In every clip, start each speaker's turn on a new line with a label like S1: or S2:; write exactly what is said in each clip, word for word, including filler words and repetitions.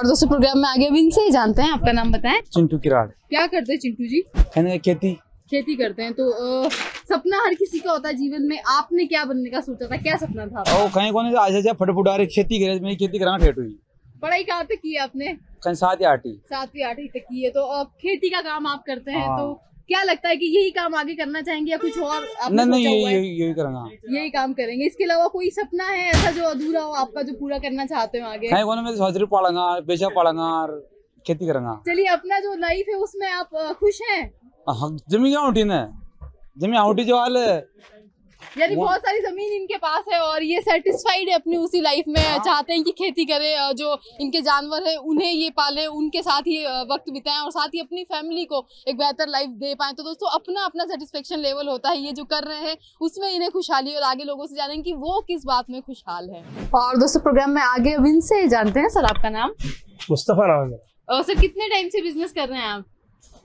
S1: और दोस्तों प्रोग्राम में आगे अब इनसे ही जानते हैं, आपका नाम बताएं।
S2: चिंटू किराड़।
S1: क्या करते हैं चिंटू जी?
S2: खेती
S1: खेती करते हैं। तो आ, सपना हर किसी का होता है जीवन में, आपने क्या बनने का सोचा था, क्या सपना था?
S2: ओ कहीं कोने आज जा फटाफट आ रही खेती करे, मैं खेती करा ठेठ हुई।
S1: पढ़ाई कहाँ तक की है आपने?
S2: कहीं सात या आठी
S1: सातवीं आठवीं तक की है। तो आ, खेती का काम आप करते हैं, तो क्या लगता है कि यही काम आगे करना चाहेंगे या कुछ और आपने
S2: नहीं,
S1: सोचा हुआ है?
S2: यही यही करूंगा,
S1: यही काम करेंगे। इसके अलावा कोई सपना है ऐसा जो अधूरा हो आपका, जो पूरा करना चाहते हो आगे?
S2: कहीं कोने में सोच पढ़ाऊंगा, पेशा पढ़ाऊंगा और खेती करूंगा।
S1: चलिए, अपना जो लाइफ है उसमें आप आ, खुश हैं?
S2: जमीन क्या उठी ना, जमीन उठी जो हाल है,
S1: यानी बहुत सारी जमीन इनके पास है और ये सेटिस्फाइड है अपनी उसी लाइफ में। चाहते हैं कि खेती करे, जो इनके जानवर है उन्हें ये पाले, उनके साथ ही वक्त बिताएं और साथ ही अपनी फैमिली को एक बेहतर लाइफ दे पाएं। तो दोस्तों अपना अपना सेटिस्फेक्शन लेवल होता है, ये जो कर रहे हैं उसमें इन्हें खुशहाली, और आगे लोगों से जानेंगे कि वो किस बात में खुशहाल है। और दोस्तों प्रोग्राम में आगे अब इनसे जानते हैं। सर आपका नाम?
S3: मुस्तफा नाम है।
S1: सर कितने टाइम से बिजनेस कर रहे हैं आप?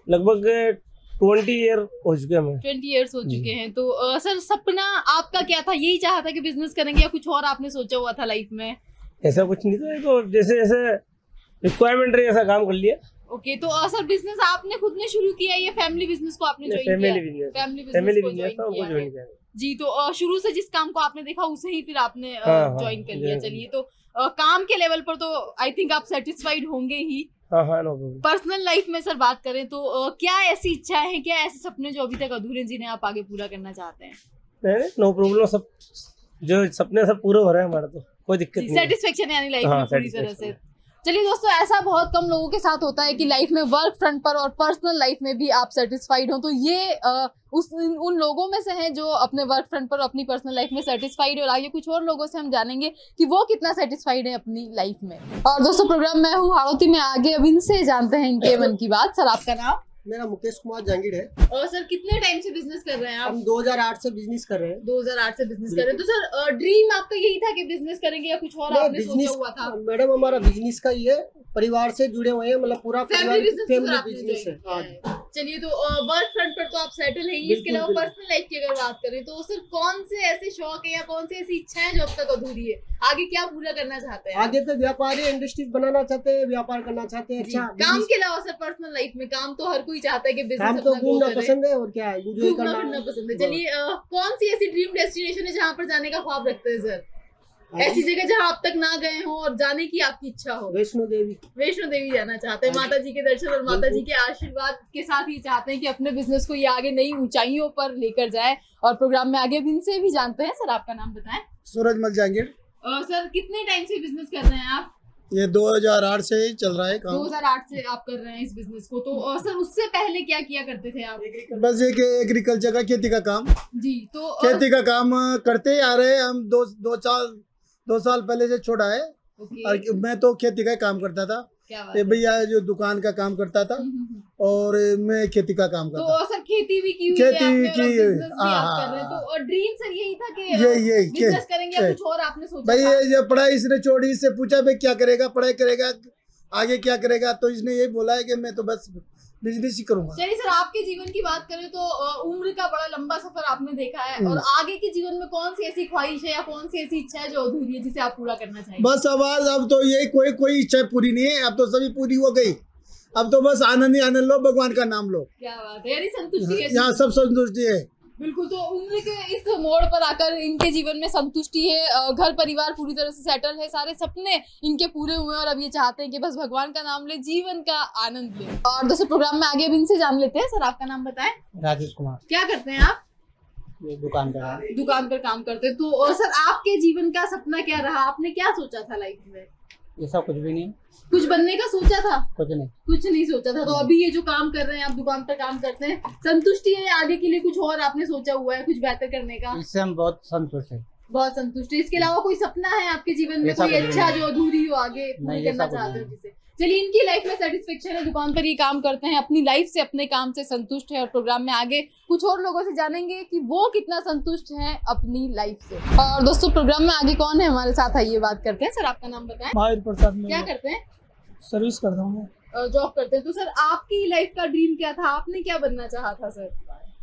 S3: लगभग ट्वेंटी ईयर हो चुके हैं।
S1: ट्वेंटी ईयर्स हो चुके हैं। तो आ, सर सपना आपका क्या था? यही चाहा था कि बिजनेस करेंगे या कुछ और आपने सोचा हुआ था लाइफ में?
S3: ऐसा कुछ नहीं था, तो जैसे जैसे रिक्वायरमेंट रही ऐसा काम कर लिया।
S1: ओके, तो आ, सर बिजनेस आपने खुद ने शुरू किया या फैमिली बिजनेस को आपने ज्वाइन किया?
S3: फैमिली बिजनेस,
S1: फैमिली बिजनेस को ज्वाइन किया जी। तो आ, शुरू से जिस काम को आपने देखा उसे ही फिर आपने ज्वाइन कर लिया। चलिए, तो आ, काम के लेवल पर तो आई थिंक आप सेटिस्फाइड होंगे ही।
S3: हाँ हाँ, नो प्रॉब्लम। पर्सनल
S1: लाइफ में सर बात करें तो आ, क्या ऐसी इच्छाएं हैं, क्या ऐसे सपने जो अभी तक अधूरे जिन्हें आप आगे पूरा करना चाहते हैं?
S3: नहीं, नो प्रॉब्लम, सब जो सपने सब पूरे हो रहे हैं हमारे, तो कोई दिक्कत नहीं।
S1: सेटिस्फेक्शन यानी लाइफ में पूरी तरह से। चलिए दोस्तों, ऐसा बहुत कम लोगों के साथ होता है कि लाइफ में, वर्क फ्रंट पर और पर्सनल लाइफ में भी आप सेटिस्फाइड हो। तो ये आ, उस उन लोगों में से हैं जो अपने वर्क फ्रंट पर, अपनी पर्सनल लाइफ में सेटिस्फाइड है। और आगे कुछ और लोगों से हम जानेंगे कि वो कितना सेटिस्फाइड है अपनी लाइफ में। और दोस्तों प्रोग्राम में हूँ हाड़ौती में आगे अब इनसे जानते हैं इनके मन की बात। सर आपका नाम?
S4: मेरा मुकेश कुमार जहांगीर है।
S1: और सर कितने टाइम से बिजनेस कर रहे हैं आप?
S4: हम दो हज़ार आठ से बिजनेस कर रहे हैं।
S1: दो हज़ार आठ से बिजनेस कर रहे हैं। तो सर ड्रीम आपका यही था कि बिजनेस करेंगे या कुछ और आपने सोचा हुआ था?
S4: मैडम हमारा बिजनेस का ये परिवार से जुड़े हुए हैं, मतलब पूरा
S1: फैमिली
S4: बिजनेस है।
S1: चलिए, तो वर्क फ्रंट पर तो आप सेटल हैं। इसके अलावा पर्सनल लाइफ की अगर बात करें तो सर कौन से ऐसे शौक है या कौन सी ऐसी इच्छाएं जो अब तक अधूरी है, आगे क्या पूरा करना चाहते हैं?
S4: आगे तो व्यापारी इंडस्ट्रीज बनाना चाहते हैं, व्यापार करना चाहते हैं। अच्छा,
S1: काम के अलावा सर पर्सनल लाइफ में, काम तो हर कोई चाहता है कि बिजनेस
S4: तो घूमना पसंद है और क्या है, एंजॉय करना
S1: पसंद है। चलिए, कौन सी ऐसी ड्रीम डेस्टिनेशन है जहाँ पर जाने का ख्वाब रखते हैं सर? ऐसी जगह जहाँ आप तक ना गए हो और जाने की आपकी इच्छा हो।
S4: वैष्णो देवी।
S1: वैष्णो देवी जाना चाहते हैं, माता जी के दर्शन और माता जी के आशीर्वाद के साथ ही चाहते हैं कि अपने बिजनेस को ये आगे नई ऊंचाइयों पर लेकर जाए। और प्रोग्राम में आगे इनसे भी जानते हैं। सर आपका नाम बताएं।
S4: सूरजमल जहांगीर।
S1: सर कितने टाइम से बिजनेस कर रहे हैं आप?
S4: ये दो हज़ार आठ से ही चल रहा है काम।
S1: दो हज़ार आठ से आप कर रहे हैं इस बिजनेस को। तो सर उससे पहले क्या किया करते थे आप?
S4: बस ये कि एग्रीकल्चर का, खेती का काम
S1: जी। तो
S4: खेती का काम करते ही आ रहे हैं हम। दो दो साल दो साल पहले से छोड़ा है। और मैं तो खेती का काम करता था, ये भैया जो दुकान का काम करता था और मैं खेती का काम करता था।
S1: तो सर खेती भी की हुई
S4: खेती
S1: है
S4: भी की
S1: है। तो ड्रीम सर यही था कि
S4: ये ये
S1: बिजनेस करेंगे या कुछ और आपने सोचा?
S4: भाई ये, ये पढ़ाई इसने छोड़ी, इससे पूछा भाई क्या करेगा, पढ़ाई करेगा आगे क्या करेगा, तो इसने यही बोला है कि मैं तो बस बिजनेस ही करूंगा।
S1: चलिए सर, आपके जीवन की बात करें तो उम्र का बड़ा लंबा सफर आपने देखा है, और आगे के जीवन में कौन सी ऐसी ख्वाहिश है या कौन सी ऐसी इच्छा है जो अधूरी है जिसे आप पूरा करना चाहेंगे?
S4: बस अब अब तो यही कोई कोई इच्छा पूरी नहीं है, अब तो सभी पूरी हो गई। अब तो बस आनंद ही आनंद लो, भगवान का नाम लो।
S1: क्या बात है, यानी संतुष्टि है।
S4: यहाँ सब संतुष्टि है।
S1: बिल्कुल। तो उम्र के इस मोड़ पर आकर इनके जीवन में संतुष्टि है, घर परिवार पूरी तरह से सेटल है, सारे सपने इनके पूरे हुए हैं और अब ये चाहते हैं कि बस भगवान का नाम ले, जीवन का आनंद ले। और दोस्तों प्रोग्राम में आगे अब इनसे जान लेते हैं। सर आपका नाम बताएं।
S4: राजेश कुमार।
S1: क्या करते हैं आप?
S4: ये दुकान पर
S1: दुकान पर काम करते हैं। तो और सर आपके जीवन का सपना क्या रहा, आपने क्या सोचा था लाइफ में?
S4: ऐसा कुछ भी नहीं।
S1: कुछ बनने का सोचा था?
S4: कुछ नहीं,
S1: कुछ नहीं सोचा था। तो अभी ये जो काम कर रहे हैं, आप दुकान पर काम करते हैं, संतुष्टि है? आगे के लिए कुछ और आपने सोचा हुआ है कुछ बेहतर करने का?
S4: इससे हम बहुत संतुष्ट हैं।
S1: बहुत संतुष्ट है। इसके अलावा कोई सपना है आपके जीवन में, कोई अच्छा जो अधूरी हो आगे पूरी करना चाहते हो जिसे? चलिए, इनकी लाइफ में सेटिस्फेक्शन है, दुकान पर ये काम करते हैं, अपनी लाइफ से, अपने काम से संतुष्ट है। और प्रोग्राम में आगे कुछ और लोगों से जानेंगे कि वो कितना संतुष्ट हैं अपनी लाइफ से। और दोस्तों प्रोग्राम में आगे कौन है हमारे साथ, आइए बात करते हैं। सर आपका नाम बताएं।
S4: महावीर प्रसाद।
S1: क्या करते हैं?
S4: सर्विस करता हूँ,
S1: जॉब करते हैं। तो सर आपकी लाइफ का ड्रीम क्या था, आपने क्या बनना चाहा था सर?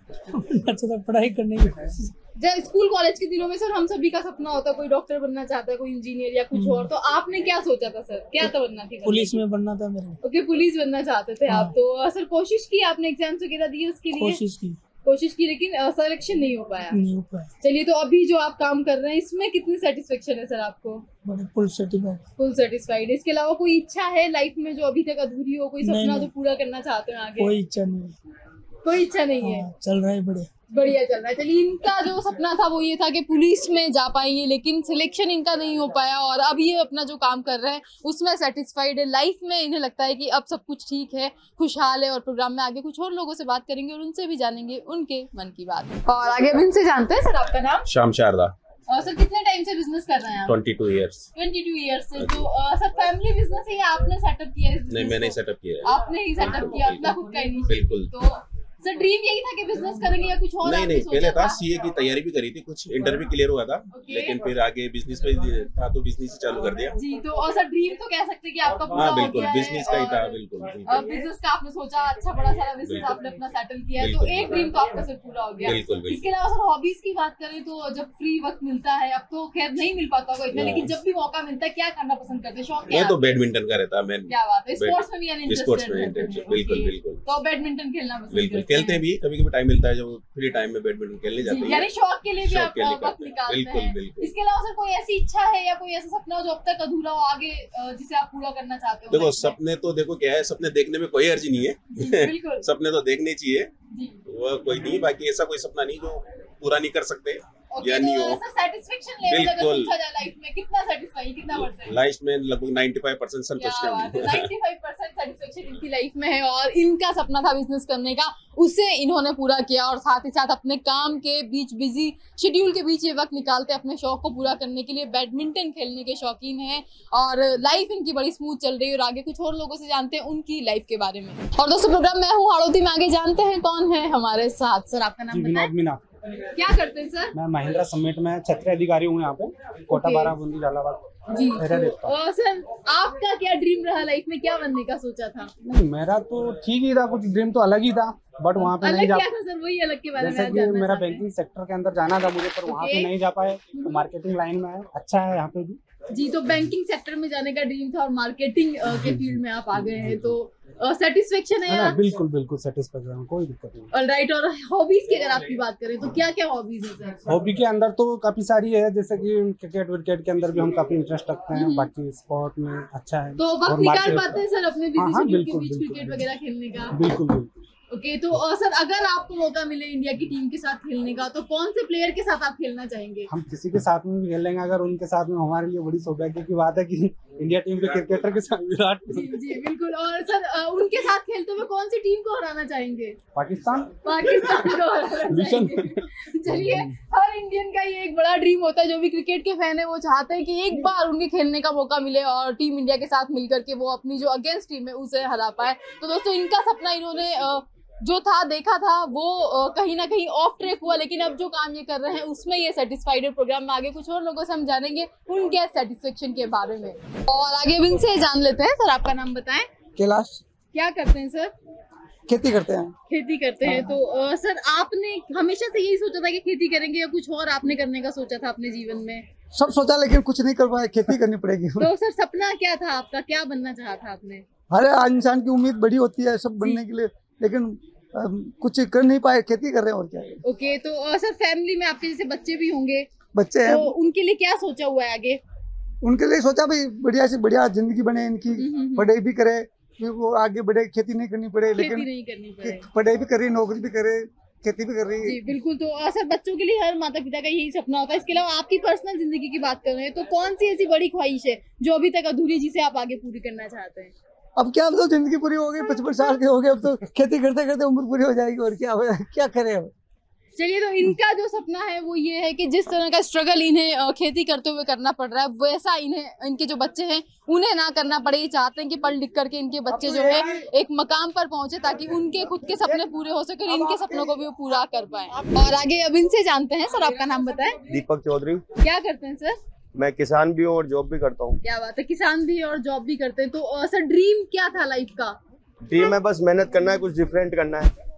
S3: अच्छा था पढ़ाई करने की कोशिश।
S1: जब स्कूल कॉलेज के दिनों में सर हम सभी का सपना होता है, कोई डॉक्टर बनना चाहता है, कोई इंजीनियर या कुछ और, तो आपने क्या सोचा था सर, क्या तो बनना थी?
S3: पुलिस में बनना था मेरे।
S1: ओके, पुलिस बनना चाहते थे आप। तो सर कोशिश की आपने, एग्जाम्स वगैरह दिए उसके लिए?
S3: कोशिश की
S1: कोशिश की लेकिन सिलेक्शन नहीं हो पाया।
S3: नहीं हो पाया।
S1: चलिए, तो अभी जो आप काम कर रहे हैं इसमें कितनी सेटिस्फेक्शन है सर आपको?
S3: बड़े फुल सेटिस्फाइड।
S1: Full satisfied. इसके अलावा कोई इच्छा है लाइफ में जो अभी तक अधूरी हो, कोई
S3: नहीं,
S1: सपना
S3: नहीं।
S1: जो पूरा करना चाहते हैं आगे?
S3: कोई इच्छा नहीं है।
S1: कोई इच्छा नहीं है।
S3: हाँ, चल रहा है बढ़िया
S1: बढ़िया चल रहा है। चलिए, इनका जो सपना था वो ये था कि पुलिस में जा पाएंगे, लेकिन सिलेक्शन इनका नहीं हो पाया और अब ये अपना जो काम कर रहे हैं उसमें सेटिस्फाइड है। लाइफ में इन्हें लगता है कि अब सब कुछ ठीक है, खुशहाल है। और प्रोग्राम में आगे कुछ और लोगों से बात करेंगे और उनसे भी जानेंगे उनके मन की बात। और आगे अब इनसे जानते हैं। सर आपका नाम?
S5: श्याम शारदा।
S1: और सर कितने टाइम से बिजनेस कर रहे हैं आप?
S5: Twenty two years.
S1: Twenty two years से। तो uh, सर फैमिली बिजनेस है या आपने सेटअप किया है?
S5: नहीं, मैंने सेटअप किया है।
S1: आपने ही सेटअप किया अपना खुद का इनिशिएटिव?
S5: बिल्कुल।
S1: तो सर ड्रीम यही था कि बिजनेस करेंगे या कुछ और?
S5: नहीं नहीं, पहले था सीए की तैयारी भी करी थी, कुछ इंटरव्यू क्लियर हुआ था, लेकिन फिर आगे बिजनेस पे था तो बिजनेस ही चालू कर दिया।
S1: जी, तो और सर ड्रीम तो कह सकते हैं कि आपका पूरा
S5: हाँ
S1: हो
S5: बिल्कुल,
S1: गया है।
S5: बिजनेस का ही था। बिल्कुल
S1: बिजनेस का आपने सोचा, अच्छा बड़ा सारा बिजनेस आपने अपना सेटल किया है, तो
S5: बिल्कुल।
S1: एक ड्रीम तो आपका सर पूरा हो गया।
S5: बिल्कुल बिल्कुल।
S1: इसके अलावा सर हॉबीज की बात करें तो जब फ्री वक्त मिलता है, अब तो खैर नहीं मिल पाता होगा इतना, लेकिन जब भी मौका मिलता है क्या करना पसंद करते हैं? शौक क्या
S5: मैं
S1: है?
S5: तो बैडमिंटन का रहता है।
S1: क्या बात है, स्पोर्ट्स में भी इंटरेस्टेड?
S5: स्पोर्ट्स में इंटरेस्टेड, बिल्कुल बिल्कुल।
S1: तो बैडमिंटन खेलना पसंद?
S5: बिल्कुल, खेलते भी कभी कभी टाइम मिलता है, जब फ्री टाइम में बैडमिंटन खेलने जाते हैं।
S1: यानी शौक के लिए भी
S5: शौक
S1: आप
S5: के लिए
S1: वक्त
S5: करते हैं।
S1: निकालते
S5: बिल्कुल
S1: हैं।
S5: बिल्कुल।
S1: इसके अलावा सर कोई ऐसी इच्छा है या कोई ऐसा सपना हो जो अब तक अधूरा हो आगे, अ, जिसे आप पूरा करना चाहते हो?
S5: देखो सपने तो देखो क्या है, सपने देखने में कोई अर्जी नहीं है।
S1: बिल्कुल।
S5: सपने तो देखने चाहिए,
S1: जी।
S5: वो कोई नहीं। बाकी ऐसा कोई सपना नहीं जो पूरा नहीं कर सकते
S1: ओके,
S5: या नहीं
S1: तो
S5: हो।
S1: सर सेटिस्फेक्शन लेवल अगर
S5: बिल्कुल।
S1: पूछा जाए लाइफ में कितना सेटिस्फाई, कितना परसेंट?
S5: लाइफ में लगभग नाइन्टी फाइव परसेंट संतुष्ट है।
S1: नाइन्टी फाइव परसेंट सेटिस्फेक्शन इनकी लाइफ में है और इनका सपना था बिजनेस करने का, उसे इन्होंने पूरा किया और साथ ही साथ अपने काम के बीच, बिजी शेड्यूल के बीच ये वक्त निकालते अपने शौक को पूरा करने के लिए। बैडमिंटन खेलने के शौकीन हैं और लाइफ इनकी बड़ी स्मूथ चल रही है। और आगे कुछ और लोगों से जानते हैं उनकी लाइफ के बारे में। और दोस्तों प्रोग्राम मैं हूँ हाड़ौती में, आगे जानते हैं कौन है हमारे साथ। सर आपका नाम बताएं?
S2: मीना।
S1: क्या करते हैं सर?
S2: मैं महिंद्रा समिट में छत्री अधिकारी हूँ यहाँ पे, कोटा बारह बूंदी झालावाड़।
S1: जी।
S2: मेरा देखता
S1: और सर आपका क्या ड्रीम रहा लाइफ में, क्या बनने का सोचा था?
S2: नहीं, मेरा तो ठीक ही था, कुछ ड्रीम तो अलग ही था, बट वहाँ पे
S1: अलग
S2: नहीं जा
S1: क्या था सर, वही अलग के बारे में
S2: जैसे
S1: आज
S2: कि
S1: जानना
S2: मेरा
S1: चाहते हैं।
S2: बैंकिंग सेक्टर के अंदर जाना था मुझे, पर वहाँ पे नहीं जा पाए, तो मार्केटिंग लाइन में है, अच्छा है यहाँ पे भी।
S1: जी, तो बैंकिंग सेक्टर में जाने का ड्रीम था और मार्केटिंग के फील्ड में आप आ गए हैं, तो सेटिस्फेक्शन है?
S2: हाँ, बिल्कुल बिल्कुल सेटिस्फेक्शन, कोई दिक्कत नहीं।
S1: ऑलराइट। और हॉबीज की अगर आपकी बात करें तो क्या क्या हॉबीज है सर?
S2: हॉबी के अंदर तो काफी सारी है, जैसे कि क्रिकेट विकेट के अंदर भी हम काफी इंटरेस्ट रखते हैं, बाकी स्पोर्ट में अच्छा है।
S1: तो वक्त
S2: और
S1: निकाल
S2: market-
S1: पाते हैं सर अपने
S2: हाँ,
S1: बिजी
S2: हाँ,
S1: शेड्यूल के
S2: बिल्कुल,
S1: बीच
S2: बिल्कुल,
S1: क्रिकेट वगैरह खेलने का?
S2: बिल्कुल बिल्कुल।
S1: ओके, तो अ, सर अगर आपको मौका मिले इंडिया की टीम के साथ खेलने का तो कौन से प्लेयर के साथ आप खेलना चाहेंगे?
S2: हम किसी के साथ में भी खेलेंगे, अगर उनके साथ में हमारे लिए बड़ी सौभाग्य की बात है कि इंडिया टीम के क्रिकेटर के साथ विराट
S1: जी जी बिल्कुल। और सर अ, उनके साथ खेलते हुए कौन सी टीम को हराना चाहेंगे?
S2: पाकिस्तान
S1: पाकिस्तान को हराना चाहेंगे। चलिए, हर इंडियन का ये एक बड़ा ड्रीम होता है, जो भी क्रिकेट के फैन है वो चाहते हैं कि एक बार उनके खेलने का मौका मिले और टीम इंडिया के साथ मिलकर के वो अपनी जो अगेंस्ट टीम है उसे हरा पाए। तो दोस्तों इनका सपना इन्होंने अ, जो था देखा था वो अ, कहीं ना कहीं ऑफ ट्रैक हुआ, लेकिन अब जो काम ये कर रहे हैं उसमें ये सेटिस्फाइड है। प्रोग्राम में आगे कुछ और लोगों से हम जानेंगे उनके सेटिस्फेक्शन के बारे में और आगे भी इनसे जान लेते हैं। सर आपका नाम बताएं?
S6: कैलाश।
S1: क्या करते हैं सर?
S6: खेती करते हैं।
S1: खेती करते हैं। तो अ, सर आपने हमेशा से यही सोचा था कि खेती करेंगे या कुछ और आपने करने का सोचा था अपने जीवन में?
S6: सब सोचा लेकिन कुछ नहीं कर पाए, खेती करनी पड़ेगी।
S1: तो सर सपना क्या था आपका, क्या बनना चाहा था आपने?
S6: हर इंसान की उम्मीद बड़ी होती है सब बनने के लिए, लेकिन अम, कुछ कर नहीं पाए, खेती कर रहे हैं और क्या है।
S1: ओके, तो अ, सर फैमिली में आपके जैसे बच्चे भी होंगे,
S6: बच्चे हैं,
S1: तो उनके लिए क्या सोचा हुआ है आगे?
S6: उनके लिए सोचा भाई बढ़िया से बढ़िया जिंदगी बने इनकी,
S1: हम्म।
S6: पढ़ाई भी करे, फिर वो आगे बढ़े, खेती नहीं करनी पड़े,
S1: खेती
S6: लेकिन
S1: नहीं करनी पड़े।
S6: पढ़ाई भी कर रही, नौकरी भी करे, खेती भी कर रही है।
S1: जी बिल्कुल। तो अ, सर बच्चों के लिए हर माता पिता का यही सपना होता है। इसके अलावा आपकी पर्सनल जिंदगी की बात कर रहे हैं तो कौन सी ऐसी बड़ी ख्वाहिश है जो अभी तक अधूरी, जिसे आप आगे पूरी करना चाहते हैं?
S6: अब क्या, अब तो जिंदगी पूरी हो गई, पचपन साल के हो गए, अब तो खेती करते करते उम्र पूरी हो जाएगी और क्या हो क्या करें अब।
S1: चलिए, तो इनका जो सपना है वो ये है कि जिस तरह का स्ट्रगल इन्हें अ, खेती करते हुए करना पड़ रहा है वैसा इन्हें, इनके जो बच्चे हैं उन्हें ना करना पड़े। ये चाहते हैं कि पढ़ लिख करके इनके बच्चे जो है एक मकाम पर पहुंचे ताकि उनके खुद के सपने पूरे हो सके और इनके सपनों को भी वो पूरा कर पाए। और आगे अब इनसे जानते हैं। सर आपका नाम बताएं?
S7: दीपक चौधरी।
S1: क्या करते हैं सर?
S7: मैं किसान भी हूँ और जॉब भी करता हूँ।
S1: क्या बात है, किसान भी और जॉब भी करते हैं। तो अ, सर ड्रीम क्या था लाइफ का?
S7: ड्रीम है बस मेहनत करना है, कुछ डिफरेंट करना है।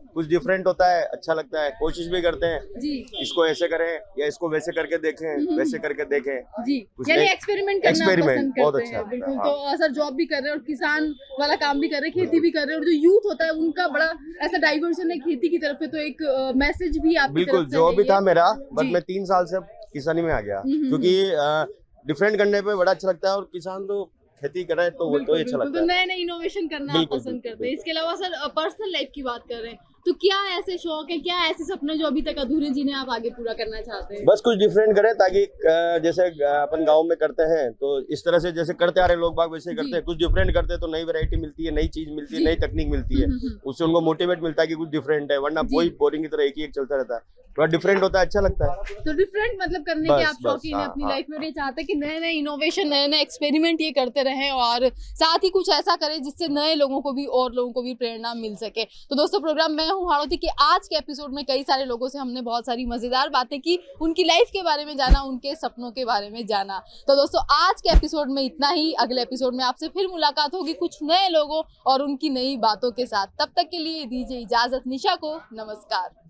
S7: कुछ डिफरेंट होता है, अच्छा लगता है, कोशिश भी करते हैं
S1: जी
S7: इसको ऐसे करें या इसको वैसे करके देखें, वैसे करके देखें।
S1: जी,
S7: कुछ
S1: यानी
S7: नए-
S1: एक्सपेरिमेंट करना
S7: एक्सपेरिमेंट
S1: पसंद
S7: बहुत
S1: करते
S7: अच्छा
S1: हैं।
S7: लगता है,
S1: बिल्कुल,
S7: हाँ।
S1: तो सर जॉब भी कर रहे हैं और किसान वाला काम भी कर रहे हैं, खेती भी कर रहे हैं, और जो यूथ होता है उनका बड़ा ऐसा डाइवर्जन है खेती की तरफ है, तो एक मैसेज भी आपकी
S7: बिल्कुल
S1: तरफ से
S7: जो
S1: है
S7: भी
S1: ये।
S7: था मेरा, बट
S1: जी।
S7: मैं तीन साल से अब किसानी में आ गया,
S1: हम्म,
S7: क्योंकि डिफरेंट करने पे बड़ा अच्छा लगता है, और किसान तो खेती करे तो वो तो ही अच्छा
S1: बिल्कुल,
S7: लगता
S1: तो
S7: है।
S1: नए नए इनोवेशन करना आप
S7: बिल्कुल,
S1: पसंद
S7: बिल्कुल,
S1: करते हैं। इसके अलावा सर पर्सनल लाइफ की बात कर रहे हैं, तो क्या ऐसे शौक है, क्या ऐसे सपने जो अभी तक अधूरे जिन्हें आप आगे पूरा करना चाहते हैं?
S7: बस कुछ डिफरेंट करें, ताकि अ, जैसे अ, अपन गांव में करते हैं तो इस तरह से जैसे करते आ रहे लोग बाग वैसे ही करते हैं, कुछ डिफरेंट करते हैं तो नई वैरायटी मिलती है, नई चीज मिलती है, नई तकनीक मिलती है,
S1: हम्म, हम्म,
S7: उससे उनको मोटिवेट मिलता है कि कुछ डिफरेंट है, वरना
S1: जी।
S7: वही बोरिंग की तरह एक ही एक चलता रहता है। थोड़ा डिफरेंट होता है, अच्छा लगता है।
S1: तो डिफरेंट मतलब करने
S7: बस,
S1: के आप
S7: बस,
S1: शौकीन हैं
S7: हाँ,
S1: अपनी
S7: हाँ,
S1: लाइफ में, और ये चाहते हैं कि नए नए इनोवेशन, नए नए एक्सपेरिमेंट ये करते रहें, और साथ ही कुछ ऐसा करें जिससे नए लोगों को भी और लोगों को भी प्रेरणा मिल सके। तो दोस्तों, प्रोग्राम मैं हूँ हाड़ौती के आज के एपिसोड में कई सारे लोगों से हमने बहुत सारी मजेदार बातें की, उनकी लाइफ के बारे में जाना, उनके सपनों के बारे में जाना। तो दोस्तों, आज के एपिसोड में इतना ही। अगले एपिसोड में आपसे फिर मुलाकात होगी कुछ नए लोगों और उनकी नई बातों के साथ। तब तक के लिए दीजिए इजाजत निशा को। नमस्कार।